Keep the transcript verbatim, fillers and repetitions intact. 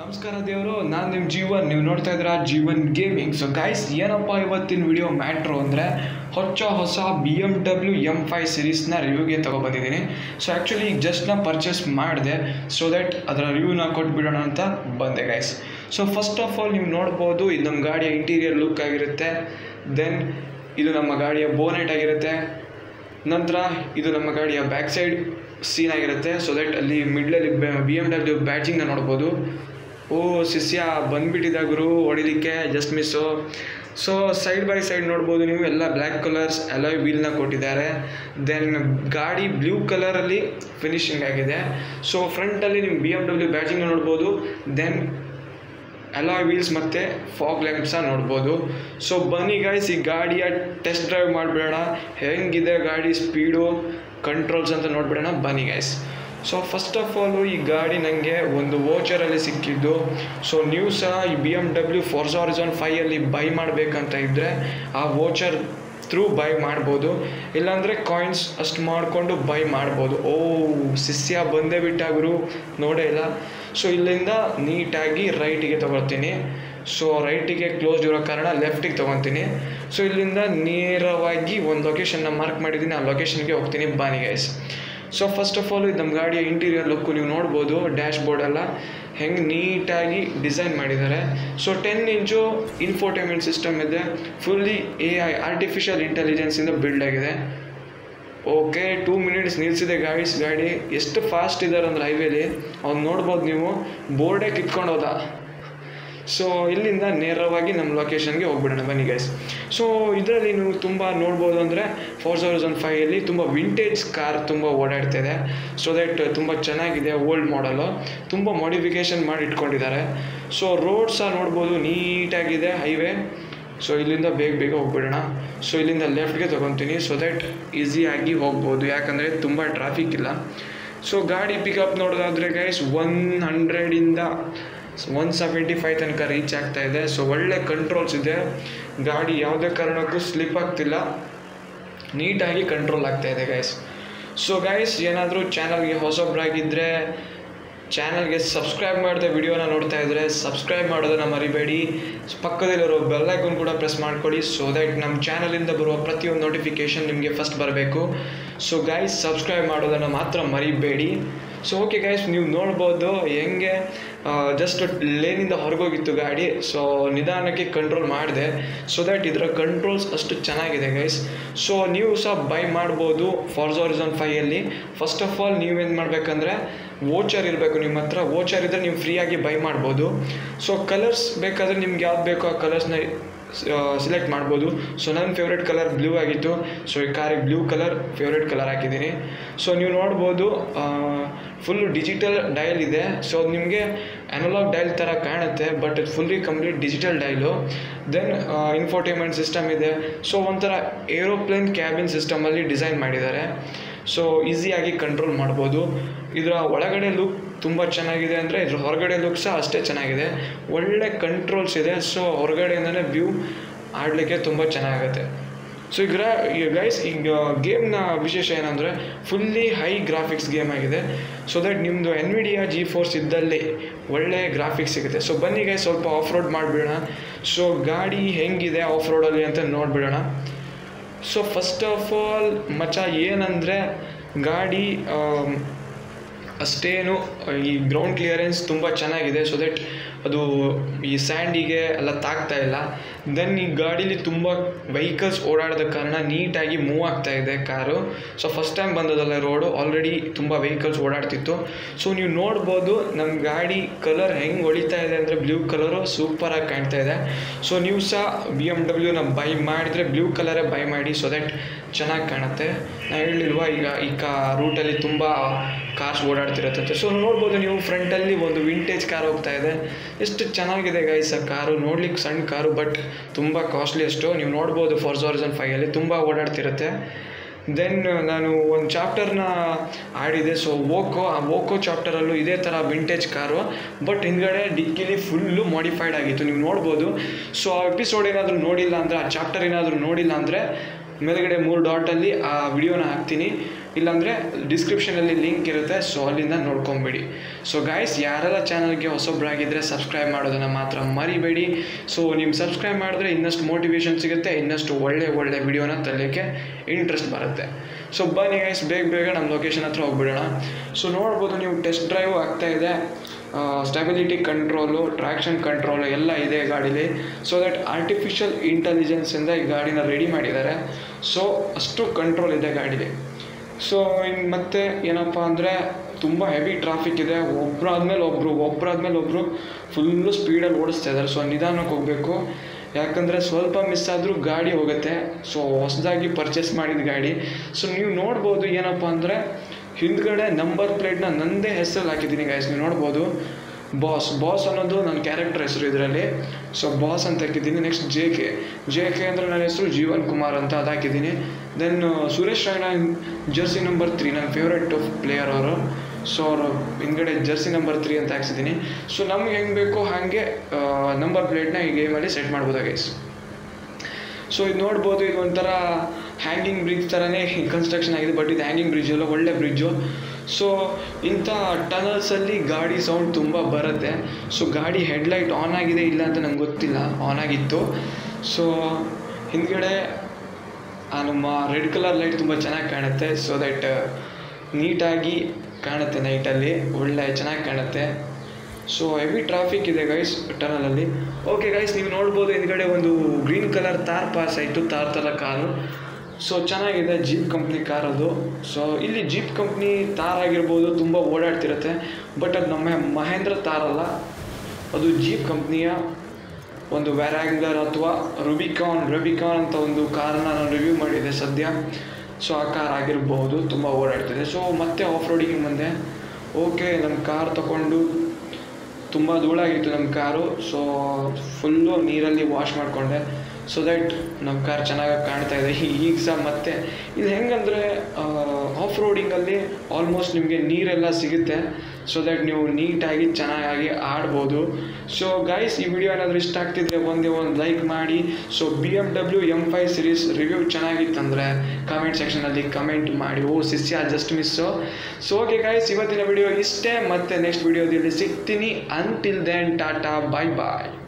ನಮಸ್ಕಾರ ದೇವರು, ನಾನು ನಿಮ್ಮ ಜೀವನ್. ನೀವು ನೋಡ್ತಾ ಇದ್ದೀರಾ ಜೀವನ್ ಗೇಮಿಂಗ್. ಸೊ ಗೈಸ್, ಏನಪ್ಪ ಇವತ್ತಿನ ವಿಡಿಯೋ ಮ್ಯಾಟ್ರು ಅಂದರೆ ಹೊಚ್ಚ ಹೊಸ B M W M five ಸಿರೀಸ್ನ ರಿವ್ಯೂಗೆ ತೊಗೊಬಂದಿದ್ದೀನಿ. ಸೊ ಆ್ಯಕ್ಚುಲಿ ಈಗ ಜಸ್ಟ್ ನಾ ಪರ್ಚೇಸ್ ಮಾಡಿದೆ, ಸೊ ದ್ಯಾಟ್ ಅದರ ರಿವ್ಯೂನ ಕೊಟ್ಬಿಡೋಣ ಅಂತ ಬಂದೆ guys. So first of all ನೀವು ನೋಡ್ಬೋದು, ಇದು ನಮ್ಮ ಗಾಡಿಯ ಇಂಟೀರಿಯರ್ ಲುಕ್ ಆಗಿರುತ್ತೆ. ದೆನ್ ಇದು ನಮ್ಮ ಗಾಡಿಯ ಬೋನೆಟ್ ಆಗಿರುತ್ತೆ. ನಂತರ ಇದು ನಮ್ಮ ಗಾಡಿಯ ಬ್ಯಾಕ್ ಸೈಡ್ ಸೀನ್ ಆಗಿರುತ್ತೆ. ಸೊ ದ್ಯಾಟ್ ಅಲ್ಲಿ ಮಿಡ್ಲಲ್ಲಿ ಬಿ ಎಮ್ ಡಬ್ಲ್ಯೂ ಬ್ಯಾಡ್ಜಿಂಗ್ನ ನೋಡ್ಬೋದು. ಓ ಶಿಷ್ಯ ಬಂದುಬಿಟ್ಟಿದ್ದ ಗುರು ಹೊಡಿಲಿಕ್ಕೆ, just miss. So side by side ನೋಡ್ಬೋದು ನೀವು, ಎಲ್ಲ ಬ್ಲ್ಯಾಕ್ ಕಲರ್ಸ್ ಅಲಾಯ್ ವೀಲ್ನ ಕೊಟ್ಟಿದ್ದಾರೆ. ದೆನ್ ಗಾಡಿ ಬ್ಲೂ ಕಲರಲ್ಲಿ ಫಿನಿಶಿಂಗ್ ಆಗಿದೆ. ಸೊ ಫ್ರಂಟಲ್ಲಿ ನೀವು ಬಿ ಎಮ್ ಡಬ್ಲ್ಯೂ ಬ್ಯಾಡ್ಜಿಂಗ್ನ ನೋಡ್ಬೋದು. ದೆನ್ ಅಲಾಯ್ ವೀಲ್ಸ್ ಮತ್ತು ಫಾಗ್ ಲ್ಯಾಂಪ್ಸ ನೋಡ್ಬೋದು. ಸೊ ಬನ್ನಿ ಗೈಸ್, ಈ ಗಾಡಿಯ ಟೆಸ್ಟ್ ಡ್ರೈವ್ ಮಾಡಿಬಿಡೋಣ. ಹೆಂಗಿದೆ ಗಾಡಿ ಸ್ಪೀಡು, ಕಂಟ್ರೋಲ್ಸ್ ಅಂತ ನೋಡ್ಬಿಡೋಣ ಬನ್ನಿ guys. So first of all ಈ ಗಾಡಿ ನನಗೆ ಒಂದು ವೋಚರಲ್ಲಿ ಸಿಕ್ಕಿದ್ದು. ಸೊ ನೀವು ಸಹ ಈ B M W Forza Horizon ಫೈಯಲ್ಲಿ ಬೈ ಮಾಡಬೇಕಂತ ಇದ್ದರೆ ಆ ವೋಚರ್ ಥ್ರೂ ಬೈ ಮಾಡ್ಬೋದು, ಇಲ್ಲಾಂದರೆ ಕಾಯಿನ್ಸ್ ಅಷ್ಟು ಮಾಡಿಕೊಂಡು ಬೈ ಮಾಡ್ಬೋದು. ಓ ಶಿಷ್ಯ ಬಂದೇ ಬಿಟ್ಟಾಗರು, ನೋಡೇ ಇಲ್ಲ. ಸೊ ಇಲ್ಲಿಂದ ನೀಟಾಗಿ ರೈಟಿಗೆ ತೊಗೊಳ್ತೀನಿ. ಸೊ ರೈಟಿಗೆ ಕ್ಲೋಸ್ ಇರೋ ಕಾರಣ ಲೆಫ್ಟಿಗೆ ತೊಗೊತೀನಿ. ಸೊ ಇಲ್ಲಿಂದ ನೇರವಾಗಿ ಒಂದು ಲೊಕೇಶನ್ನ ಮಾರ್ಕ್ ಮಾಡಿದ್ದೀನಿ, ಆ ಲೊಕೇಶನ್ಗೆ ಹೋಗ್ತೀನಿ ಬನ್ನಿ guys. So first of all ಇದು ನಮ್ಮ ಗಾಡಿಯ ಇಂಟೀರಿಯರ್ ಲುಕ್ಕು ನೀವು ನೋಡ್ಬೋದು. ಡ್ಯಾಶ್ ಬೋರ್ಡೆಲ್ಲ ಹೆಂಗೆ ನೀಟಾಗಿ ಡಿಸೈನ್ ಮಾಡಿದ್ದಾರೆ. So ten inch infotainment system ಇದೆ. ಫುಲ್ಲಿ ಎ ಐ ಆರ್ಟಿಫಿಷಿಯಲ್ ಇಂಟೆಲಿಜೆನ್ಸಿಂದ ಬಿಲ್ಡ್ ಆಗಿದೆ. ಓಕೆ, ಟೂ ಮಿನಿಟ್ಸ್ ನಿಲ್ಲಿಸಿದೆ ಗಾಯ್ಸ್. ಗಾಡಿ ಎಷ್ಟು ಫಾಸ್ಟ್ ಇದ್ದಾರೆ ಅಂದರೆ ಹೈವೇಲಿ ಅವ್ನು ನೋಡ್ಬೋದು ನೀವು, ಬೋರ್ಡೇ ಕಿತ್ಕೊಂಡು ಹೋದ. ಸೊ ಇಲ್ಲಿಂದ ನೇರವಾಗಿ ನಮ್ಮ ಲೊಕೇಶನ್ಗೆ ಹೋಗ್ಬಿಡೋಣ ಬನ್ನಿ ಗೈಸ್. ಸೊ ಇದರಲ್ಲಿ ನೀವು ತುಂಬ ನೋಡ್ಬೋದು ಅಂದರೆ ಫೋರ್ಜಾ ಹಾರಿಝಾನ್ ಫೈಯಲ್ಲಿ ತುಂಬ ವಿಂಟೇಜ್ ಕಾರ್ ತುಂಬ ಓಡಾಡ್ತಿದೆ. ಸೊ ದ್ಯಾಟ್ ತುಂಬ ಚೆನ್ನಾಗಿದೆ, ಓಲ್ಡ್ ಮಾಡಲು ತುಂಬ ಮಾಡಿಫಿಕೇಷನ್ ಮಾಡಿ ಇಟ್ಕೊಂಡಿದ್ದಾರೆ. ಸೊ ರೋಡ್ ಸಹ ನೋಡ್ಬೋದು, ನೀಟಾಗಿದೆ ಹೈವೇ. ಸೊ ಇಲ್ಲಿಂದ ಬೇಗ ಬೇಗ ಹೋಗ್ಬಿಡೋಣ. ಸೊ ಇಲ್ಲಿಂದ ಲೆಫ್ಟ್ಗೆ ತೊಗೊತೀನಿ, ಸೊ ದ್ಯಾಟ್ ಈಸಿಯಾಗಿ ಹೋಗ್ಬೋದು, ಯಾಕಂದರೆ ತುಂಬ ಟ್ರಾಫಿಕ್ ಇಲ್ಲ. ಸೊ ಗಾಡಿ ಪಿಕಪ್ ನೋಡೋದಾದರೆ ಗೈಸ್ ಒನ್ ಹಂಡ್ರೆಡಿಂದ ಒನ್ ಸೆವೆಂಟಿ ಫೈವ್ ತನಕ ರೀಚ್ ಆಗ್ತಾ ಇದೆ. ಸೊ ಒಳ್ಳೆ ಕಂಟ್ರೋಲ್ಸ್ ಇದೆ, ಗಾಡಿ ಯಾವುದೇ ಕಾರಣಕ್ಕೂ ಸ್ಲಿಪ್ ಆಗ್ತಿಲ್ಲ, ನೀಟಾಗಿ ಕಂಟ್ರೋಲ್ ಆಗ್ತಾ ಇದೆ ಗೈಸ್. ಸೊ ಗೈಸ್, ಏನಾದರೂ ಚಾನಲ್ಗೆ ಹೊಸೊಬ್ಬರಾಗಿದ್ದರೆ ಚಾನಲ್ಗೆ ಸಬ್ಸ್ಕ್ರೈಬ್ ಮಾಡಿದೆ ವಿಡಿಯೋನ ನೋಡ್ತಾ ಇದ್ದರೆ ಸಬ್ಸ್ಕ್ರೈಬ್ ಮಾಡೋದನ್ನು ಮರಿಬೇಡಿ. ಪಕ್ಕದಲ್ಲಿರೋ ಬೆಲ್ ಐಕಾನ್ ಕೂಡ ಪ್ರೆಸ್ ಮಾಡ್ಕೊಳ್ಳಿ, ಸೊ ದ್ಯಾಟ್ ನಮ್ಮ ಚಾನಲಿಂದ ಬರುವ ಪ್ರತಿಯೊಂದು ನೋಟಿಫಿಕೇಷನ್ ನಿಮಗೆ ಫಸ್ಟ್ ಬರಬೇಕು. ಸೊ ಗೈಸ್, ಸಬ್ಸ್ಕ್ರೈಬ್ ಮಾಡೋದನ್ನು ಮಾತ್ರ ಮರಿಬೇಡಿ. ಸೊ ಓಕೆ ಗೈಸ್, ನೀವು ನೋಡ್ಬೋದು ಹೆಂಗೆ ಜಸ್ಟ್ ಲೇನಿಂದ ಹೊರಗೋಗಿತ್ತು ಗಾಡಿ. ಸೊ ನಿಧಾನಕ್ಕೆ ಕಂಟ್ರೋಲ್ ಮಾಡಿದೆ, ಸೊ ದ್ಯಾಟ್ ಇದರ ಕಂಟ್ರೋಲ್ಸ್ ಅಷ್ಟು ಚೆನ್ನಾಗಿದೆ ಗೈಸ್. ಸೊ ನೀವು ಸಹ ಬೈ ಮಾಡ್ಬೋದು ಫೋರ್ಜಾ ಹಾರಿಝಾನ್ ಫೈಯಲ್ಲಿ. ಫಸ್ಟ್ ಆಫ್ ಆಲ್ ನೀವೇನು ಮಾಡಬೇಕಂದ್ರೆ ವೋಚರ್ ಇರಬೇಕು ನಿಮ್ಮ ಹತ್ರ. ವೋಚರ್ ಇದ್ದರೆ ನೀವು ಫ್ರೀಯಾಗಿ ಬೈ ಮಾಡ್ಬೋದು. ಸೊ ಕಲರ್ಸ್ ಬೇಕಾದರೆ ನಿಮ್ಗೆ ಯಾವ್ದು ಬೇಕೋ ಆ ಕಲರ್ಸ್ನ ಸಿಲೆಕ್ಟ್ ಮಾಡ್ಬೋದು. ಸೊ ನನ್ನ ಫೇವ್ರೇಟ್ ಕಲರ್ ಬ್ಲೂ ಆಗಿತ್ತು, ಸೊ ಈ ಕಾರಿಗೆ ಬ್ಲೂ ಕಲರ್ ಫೇವ್ರೇಟ್ ಕಲರ್ ಹಾಕಿದ್ದೀನಿ. ಸೊ ನೀವು ನೋಡ್ಬೋದು ಫುಲ್ ಡಿಜಿಟಲ್ ಡೈಲ್ ಇದೆ. ಸೊ ನಿಮಗೆ ಅನಲಾಗ್ ಡೈಲ್ ಥರ ಕಾಣುತ್ತೆ, but fully complete digital dial. Then infotainment system ಇದೆ. ಸೊ ಒಂಥರ ಏರೋಪ್ಲೇನ್ ಕ್ಯಾಬಿನ್ ಸಿಸ್ಟಮಲ್ಲಿ ಡಿಸೈನ್ ಮಾಡಿದ್ದಾರೆ. ಸೊ ಈಸಿಯಾಗಿ ಕಂಟ್ರೋಲ್ ಮಾಡ್ಬೋದು. ಇದರ ಒಳಗಡೆ ಲುಕ್ ತುಂಬ ಚೆನ್ನಾಗಿದೆ ಅಂದರೆ ಇದ್ರ ಹೊರಗಡೆ ಲುಕ್ ಸಹ ಅಷ್ಟೇ ಚೆನ್ನಾಗಿದೆ, ಒಳ್ಳೆ ಕಂಟ್ರೋಲ್ಸ್ ಇದೆ. ಸೊ ಹೊರಗಡೆಯಿಂದನೇ ವ್ಯೂ ಆಡಲಿಕ್ಕೆ ತುಂಬ ಚೆನ್ನಾಗುತ್ತೆ. ಸೊ ಈಗ ಈಗ ಗೈಸ್, ಈಗ ಗೇಮ್ನ ವಿಶೇಷ ಏನಂದರೆ ಫುಲ್ಲಿ ಹೈ ಗ್ರಾಫಿಕ್ಸ್ ಗೇಮ್ ಆಗಿದೆ. ಸೊ ದ್ಯಾಟ್ ನಿಮ್ಮದು ಎನ್ವಿಡಿಯಾ ಜಿ ಫೋರ್ಸ್ ಇದ್ದಲ್ಲಿ ಒಳ್ಳೆ ಗ್ರಾಫಿಕ್ಸ್ ಸಿಗುತ್ತೆ. ಸೊ ಬನ್ನಿ ಗೈಸ್, ಸ್ವಲ್ಪ ಆಫ್ ರೋಡ್ ಮಾಡಿಬಿಡೋಣ. ಸೊ ಗಾಡಿ ಹೆಂಗಿದೆ ಆಫ್ ರೋಡಲ್ಲಿ ಅಂತ ನೋಡಿಬಿಡೋಣ. ಸೊ ಫಸ್ಟ್ ಆಫ್ ಆಲ್ ಮಚ್ಚ ಏನಂದರೆ ಗಾಡಿ ಅಷ್ಟೇನು ಈ ಗ್ರೌಂಡ್ ಕ್ಲಿಯರೆನ್ಸ್ ತುಂಬ ಚೆನ್ನಾಗಿದೆ. ಸೊ ದ್ಯಾಟ್ ಅದು ಈ ಸ್ಯಾಂಡಿಗೆ ಎಲ್ಲ ತಾಗ್ತಾ ಇಲ್ಲ. ದೆನ್ ಈ ಗಾಡೀಲಿ ತುಂಬ ವೆಹಿಕಲ್ಸ್ ಓಡಾಡೋದ ಕಾರಣ ನೀಟಾಗಿ ಮೂವ್ ಆಗ್ತಾ ಇದೆ ಕಾರು. ಸೊ ಫಸ್ಟ್ ಟೈಮ್ ಬಂದದಲ್ಲ ರೋಡು, ಆಲ್ರೆಡಿ ತುಂಬ ವೆಹಿಕಲ್ಸ್ ಓಡಾಡ್ತಿತ್ತು. ಸೊ ನೀವು ನೋಡ್ಬೋದು ನಮ್ಮ ಗಾಡಿ ಕಲರ್ ಹೆಂಗೆ ಹೊಳಿತಾ ಇದೆ ಅಂದರೆ ಬ್ಲೂ ಕಲರು ಸೂಪರಾಗಿ ಕಾಣ್ತಾ ಇದೆ. ಸೊ ನೀವು ಸಹ ಬಿ ಎಮ್ ಡಬ್ಲ್ಯೂನ ಬೈ ಮಾಡಿದರೆ ಬ್ಲೂ ಕಲರೇ ಬೈ ಮಾಡಿ, ಸೊ ದ್ಯಾಟ್ ಚೆನ್ನಾಗಿ ಕಾಣುತ್ತೆ. ನಾನು ಹೇಳಿಲ್ವಾ ಈಗ ಈ ಕಾ ರೂಟಲ್ಲಿ ತುಂಬ ಕಾರ್ಸ್ ಓಡಾಡ್ತಿರತ್ತೆ. ಸೊ ನೋಡ್ಬೋದು ನೀವು, ಫ್ರಂಟಲ್ಲಿ ಒಂದು ವಿಂಟೇಜ್ ಕಾರ್ ಹೋಗ್ತಾ ಇದೆ. ಎಷ್ಟು ಚೆನ್ನಾಗಿದೆ ಗೈಸ್ ಆ ಕಾರು, ನೋಡ್ಲಿಕ್ಕೆ ಸಣ್ಣ ಕಾರು ಬಟ್ ತುಂಬ ಕಾಸ್ಟ್ಲಿ ಅಷ್ಟು. ನೀವು ನೋಡ್ಬೋದು ಫೋರ್ಜಾ ಹಾರಿಝಾನ್ ಫೈಯಲ್ಲಿ ತುಂಬ ಓಡಾಡ್ತಿರುತ್ತೆ. ದೆನ್ ನಾನು ಒಂದು ಚಾಪ್ಟರ್ನ ಆಡಿದೆ. ಸೊ ವೋಕೋ, ಆ ವೋಕೋ ಚಾಪ್ಟರಲ್ಲೂ ಇದೇ ಥರ ವಿಂಟೇಜ್ ಕಾರು, ಬಟ್ ಹಿಂದ್ಗಡೆ ಡಿಕ್ಕಿಲಿ ಫುಲ್ಲು ಮಾಡಿಫೈಡ್ ಆಗಿತ್ತು, ನೀವು ನೋಡ್ಬೋದು. ಸೊ ಆ ಎಪಿಸೋಡ್ ಏನಾದರೂ ನೋಡಿಲ್ಲ ಅಂದರೆ, ಆ ಚಾಪ್ಟರ್ ಏನಾದರೂ ನೋಡಿಲ್ಲ ಅಂದರೆ ಮೇಲ್ಗಡೆ ಮೂರು ಡಾಟಲ್ಲಿ ಆ ವಿಡಿಯೋನ ಹಾಕ್ತೀನಿ, ಇಲ್ಲಾಂದರೆ ಡಿಸ್ಕ್ರಿಪ್ಷನಲ್ಲಿ ಲಿಂಕ್ ಇರುತ್ತೆ, ಸೊ ಅಲ್ಲಿಂದ ನೋಡ್ಕೊಂಬಿಡಿ. ಸೊ ಗೈಸ್, ಯಾರೆಲ್ಲ ಚಾನಲ್ಗೆ ಹೊಸೊಬ್ಬರಾಗಿದ್ದರೆ ಸಬ್ಸ್ಕ್ರೈಬ್ ಮಾಡೋದನ್ನು ಮಾತ್ರ ಮರಿಬೇಡಿ. ಸೊ ನೀವು ಸಬ್ಸ್ಕ್ರೈಬ್ ಮಾಡಿದ್ರೆ ಇನ್ನಷ್ಟು ಮೋಟಿವೇಶನ್ ಸಿಗುತ್ತೆ, ಇನ್ನಷ್ಟು ಒಳ್ಳೆ ಒಳ್ಳೆ ವಿಡಿಯೋನ ತರಲಿಕ್ಕೆ ಇಂಟ್ರೆಸ್ಟ್ ಬರುತ್ತೆ. ಸೊ ಬನ್ನಿ ಗೈಸ್, ಬೇಗ ಬೇಗ ನಮ್ಮ ಲೊಕೇಶನ್ ಹತ್ರ ಹೋಗ್ಬಿಡೋಣ. ಸೊ ನೋಡ್ಬೋದು ನೀವು, ಟೆಸ್ಟ್ ಡ್ರೈವ್ ಆಗ್ತಾಯಿದೆ. ಸ್ಟೆಬಿಲಿಟಿ ಕಂಟ್ರೋಲು, ಟ್ರ್ಯಾಕ್ಷನ್ ಕಂಟ್ರೋಲು ಎಲ್ಲ ಇದೆ ಗಾಡೀಲಿ. ಸೊ ದಟ್ ಆರ್ಟಿಫಿಷಿಯಲ್ ಇಂಟೆಲಿಜೆನ್ಸಿಂದ ಈ ಗಾಡಿನ ರೆಡಿ ಮಾಡಿದ್ದಾರೆ. ಸೊ ಅಷ್ಟು ಕಂಟ್ರೋಲ್ ಇದೆ ಗಾಡೀಲಿ. ಸೊ ಇನ್ನು ಮತ್ತೆ ಏನಪ್ಪ ಅಂದರೆ ತುಂಬ ಹೆವಿ ಟ್ರಾಫಿಕ್ ಇದೆ. ಒಬ್ಬರಾದ್ಮೇಲೆ ಒಬ್ಬರು ಒಬ್ಬರಾದ್ಮೇಲೆ ಒಬ್ಬರು ಫುಲ್ಲು ಸ್ಪೀಡಲ್ಲಿ ಓಡಿಸ್ತಾ ಇದ್ದಾರೆ. ಸೊ ನಿಧಾನಕ್ಕೆ ಹೋಗಬೇಕು, ಯಾಕಂದರೆ ಸ್ವಲ್ಪ ಮಿಸ್ ಆದರೂ ಗಾಡಿ ಹೋಗುತ್ತೆ. ಸೊ ಹೊಸದಾಗಿ ಪರ್ಚೇಸ್ ಮಾಡಿದ ಗಾಡಿ. ಸೊ ನೀವು ನೋಡ್ಬೋದು ಏನಪ್ಪ ಅಂದರೆ ಹಿಂದ್ಗಡೆ ನಂಬರ್ ಪ್ಲೇಟ್ನ ನನ್ನದೇ ಹೆಸರಲ್ಲಿ ಹಾಕಿದ್ದೀನಿ ಗೈಸ್. ನೀವು ನೋಡ್ಬೋದು ಬಾಸ್ ಬಾಸ್ ಅನ್ನೋದು ನನ್ನ ಕ್ಯಾರೆಕ್ಟರ್ ಹೆಸರು ಇದರಲ್ಲಿ. ಸೊ ಬಾಸ್ ಅಂತ ಹಾಕಿದ್ದೀನಿ. Next J K J K ಅಂದರೆ ನನ್ನ ಹೆಸರು ಜೀವನ್ ಕುಮಾರ್ ಅಂತ ಅದು ಹಾಕಿದ್ದೀನಿ. Then Suresh Raina jersey number three, ನನ್ನ ಫೇವ್ರೆಟ್ ಪ್ಲೇಯರ್ ಅವರು. ಸೊ ಅವರು ಹಿಂದ್ಗಡೆ ಜರ್ಸಿ ನಂಬರ್ ತ್ರೀ ಅಂತ ಹಾಕ್ಸಿದ್ದೀನಿ. ಸೊ ನಮ್ಗೆ ಹೆಂಗೆ ಬೇಕೋ ಹಾಗೆ ನಂಬರ್ ಪ್ಲೇಟ್ನ ಈ ಗೇಮಲ್ಲಿ ಸೆಟ್ ಮಾಡ್ಬೋದು ಗೈಸ್. ಸೊ ಇದು ನೋಡ್ಬೋದು, ಇದು ಒಂಥರ ಹ್ಯಾಂಗಿಂಗ್ ಬ್ರಿಡ್ಜ್ ಥರನೇ ಕನ್ಸ್ಟ್ರಕ್ಷನ್ ಆಗಿದೆ, ಬಟ್ ಇದು ಹ್ಯಾಂಗಿಂಗ್ ಬ್ರಿಡ್ಜ್ ಅಲ್ಲ, ಒಳ್ಳೆ ಬ್ರಿಡ್ಜು. ಸೊ ಇಂಥ ಟನಲ್ಸಲ್ಲಿ ಗಾಡಿ ಸೌಂಡ್ ತುಂಬ ಬರುತ್ತೆ. ಸೊ ಗಾಡಿ ಹೆಡ್ಲೈಟ್ ಆನ್ ಆಗಿದೆ ಇಲ್ಲ ಅಂತ ನಂಗೆ ಗೊತ್ತಿಲ್ಲ, ಆನ್ ಆಗಿತ್ತು. ಸೊ ಹಿಂದ್ಗಡೆ ಆ ನಮ್ಮ ರೆಡ್ ಕಲರ್ ಲೈಟ್ ತುಂಬ ಚೆನ್ನಾಗಿ ಕಾಣುತ್ತೆ. ಸೊ ದಟ್ ನೀಟಾಗಿ ಕಾಣುತ್ತೆ ನೈಟಲ್ಲಿ, ಒಳ್ಳೆ ಚೆನ್ನಾಗಿ ಕಾಣುತ್ತೆ. ಸೊ ಹೆವಿ ಟ್ರಾಫಿಕ್ ಇದೆ ಗೈಸ್ ಟನಲಲ್ಲಿ. ಓಕೆ ಗೈಸ್, ನೀವು ನೋಡ್ಬೋದು ಹಿಂದ್ಗಡೆ ಒಂದು ಗ್ರೀನ್ ಕಲರ್ ತಾರ್ ಪಾಸ್ ಆಯಿತು, ತಾರ್ ಥರ ಕಾರು. ಸೊ ಚೆನ್ನಾಗಿದೆ, ಜೀಪ್ ಕಂಪ್ನಿ ಕಾರ್ ಅದು. ಸೊ ಇಲ್ಲಿ ಜೀಪ್ ಕಂಪ್ನಿ ತಾರ್ ಆಗಿರ್ಬೋದು, ತುಂಬ ಓಡಾಡ್ತಿರುತ್ತೆ. ಬಟ್ ಅದು ನಮ್ಮ ಮಹೇಂದ್ರ ತಾರ್ ಅಲ್ಲ, ಅದು ಜೀಪ್ ಕಂಪ್ನಿಯ ಒಂದು ವ್ಯಾರಾಂಗರ್ ಅಥವಾ ರುಬಿಕಾನ್ ರುಬಿಕಾನ್ ಅಂತ ಒಂದು ಕಾರ್ನ ನಾನು ರಿವ್ಯೂ ಮಾಡಿದೆ ಸದ್ಯ. ಸೊ ಆ ಕಾರ್ ಆಗಿರ್ಬೋದು, ತುಂಬ ಓಡಾಡ್ತಿದೆ. ಸೊ ಮತ್ತೆ ಆಫ್ ರೋಡಿಂಗ್ ಬಂದೆ. ಓಕೆ, ನಮ್ಮ ಕಾರ್ ತಗೊಂಡು ತುಂಬ ಧೂಳಾಗಿತ್ತು ನಮ್ಮ ಕಾರು. ಸೊ ಫುಲ್ಲು ನೀರಲ್ಲಿ ವಾಶ್ ಮಾಡಿಕೊಂಡೆ. ಸೊ ದ್ಯಾಟ್ ನಮ್ಮ ಕಾರ್ ಚೆನ್ನಾಗಿ ಕಾಣ್ತಾ ಇದೆ ಈಗ ಸಹ. ಮತ್ತೆ ಇದು ಹೆಂಗಂದರೆ ಆಫ್ ರೋಡಿಂಗಲ್ಲಿ ಆಲ್ಮೋಸ್ಟ್ ನಿಮಗೆ ನೀರೆಲ್ಲ ಸಿಗುತ್ತೆ. ಸೊ ದ್ಯಾಟ್ ನೀವು ನೀಟಾಗಿ ಚೆನ್ನಾಗಿ ಆಡ್ಬೋದು. ಸೊ ಗೈಸ್, ಈ ವಿಡಿಯೋ ಏನಾದರೂ ಇಷ್ಟ ಆಗ್ತಿದ್ರೆ ಒಂದೇ ಒಂದು ಲೈಕ್ ಮಾಡಿ. So B M W M five series review ಚೆನ್ನಾಗಿತ್ತಂದರೆ ಕಮೆಂಟ್ ಸೆಕ್ಷನಲ್ಲಿ ಕಮೆಂಟ್ ಮಾಡಿ. ಓ ಸಿಸ್ಯ just miss. So okay guys, ಇವತ್ತಿನ ವಿಡಿಯೋ ಇಷ್ಟೇ. ಮತ್ತೆ ನೆಕ್ಸ್ಟ್ ವಿಡಿಯೋದಲ್ಲಿ ಸಿಗ್ತೀನಿ. ಅಂಟಿಲ್ ದೆನ್ ಟಾಟಾ, ಬಾಯ್ ಬಾಯ್.